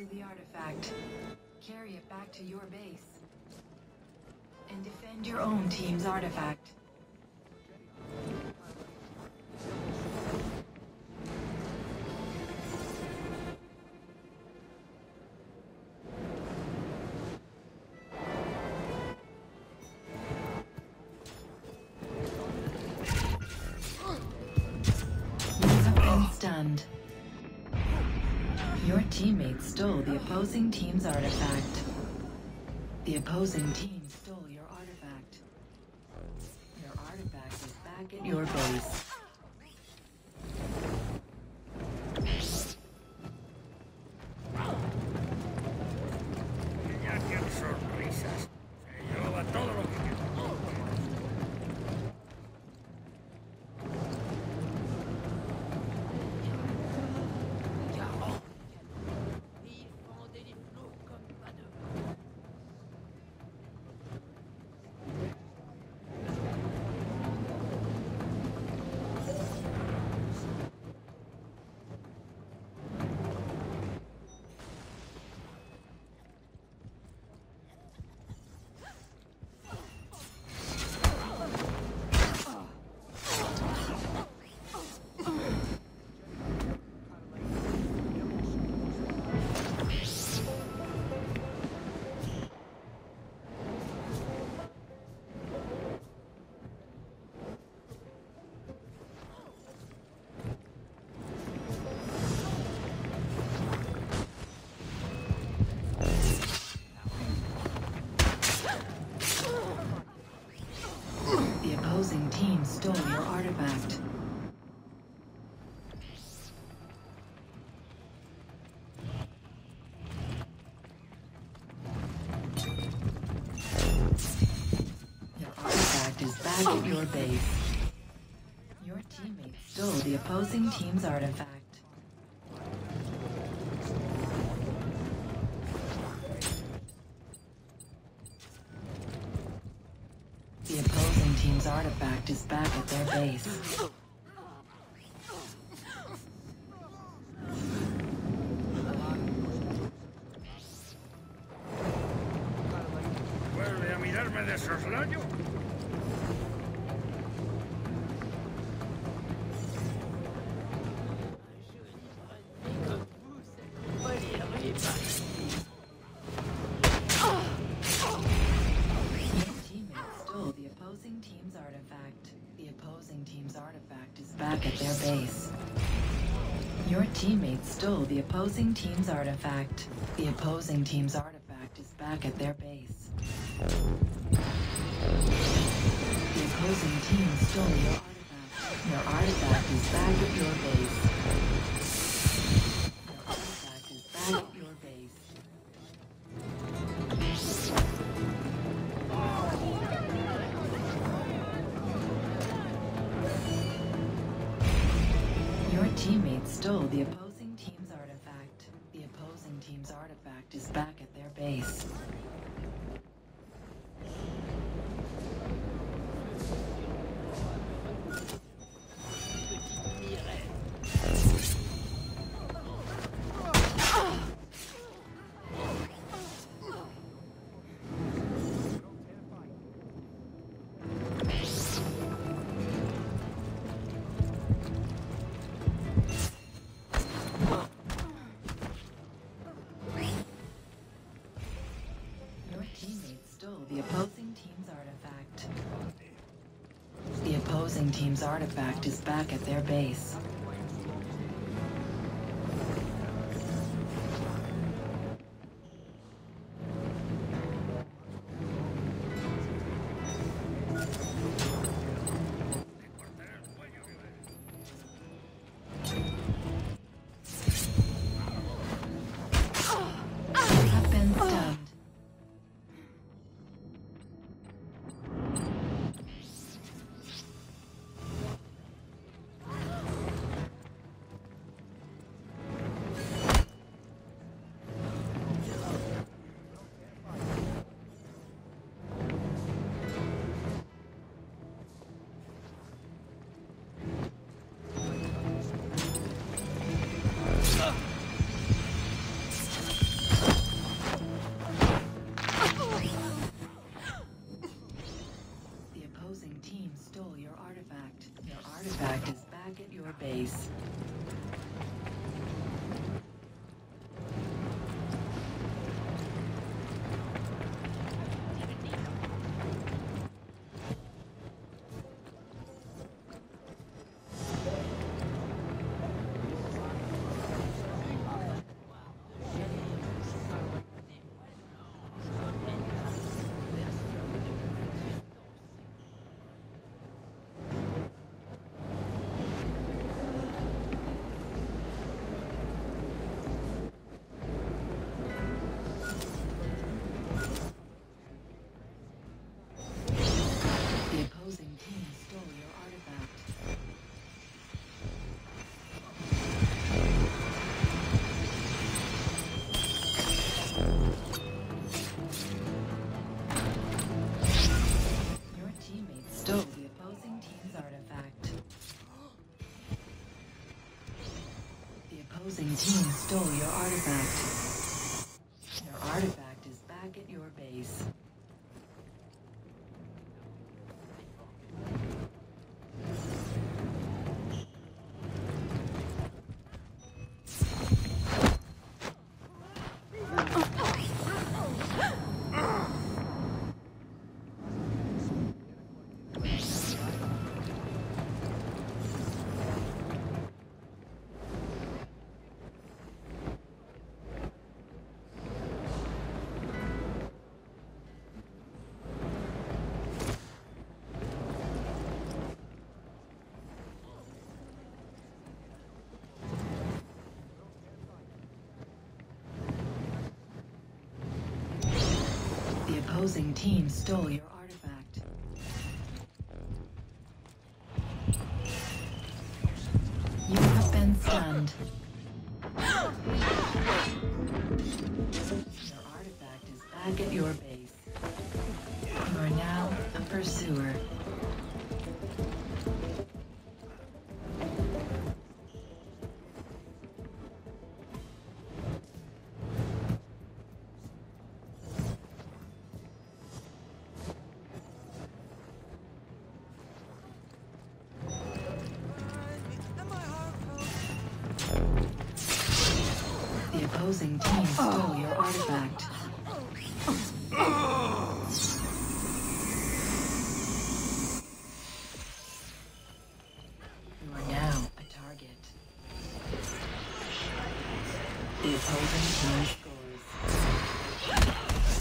to the artifact. Carry it back to your base. And defend your own team's artifact. Stunned. Your teammates stole the opposing team's artifact. The opposing team stole your artifact. Your artifact is back at your base. Ya quiero sorpresas. Se llevaba todo lo que quería. The opposing team stole your artifact. Your artifact is back at your base. Your teammates stole the opposing team's artifact. The opposing team's artifact is back at their base. ¿Vuelve a mirarme de soslayo? Back at their base. Your teammates stole the opposing team's artifact. The opposing team's artifact is back at their base. The opposing team stole your artifact. Your artifact is back at your base. Your artifact is back at your base. Your teammates stole the opposing team's artifact. The opposing team's artifact is back at their base. The opposing team's artifact. The opposing team's artifact is back at their base. artifact. Your artifact is back at your base. The opposing team stole your artifact. You have been stunned. Your artifact is back at your base. You are now a pursuer. The opposing team stole your artifact. You are now a target. The opposing team scores.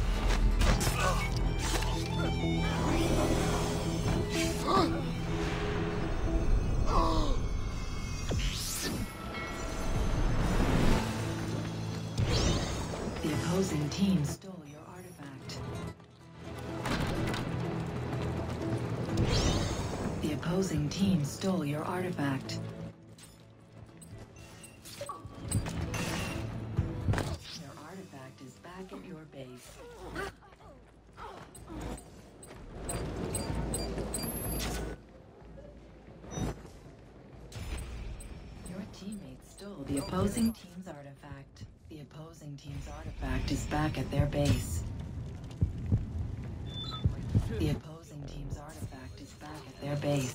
The opposing team stole your artifact. The opposing team stole your artifact. Your artifact is back at your base. Your teammates stole the opposing team's artifact. The opposing team's artifact is back at their base. The opposing team's artifact is back at their base.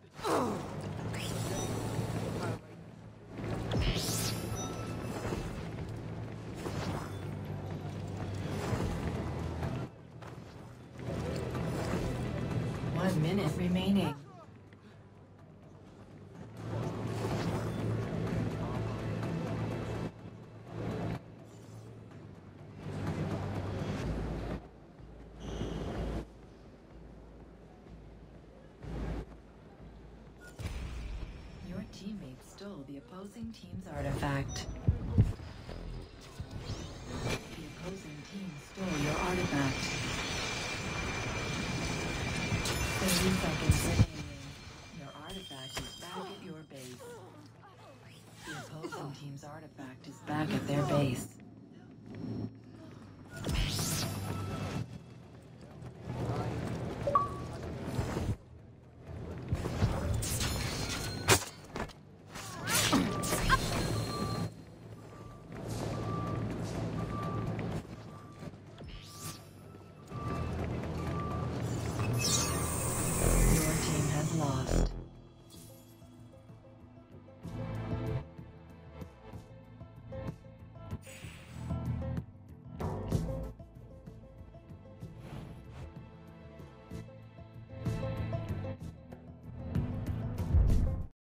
One minute remaining. Your teammates stole the opposing team's artifact. The opposing team stole your artifact. 30 seconds remaining. Your artifact is back at your base. The opposing team's artifact is back at their base.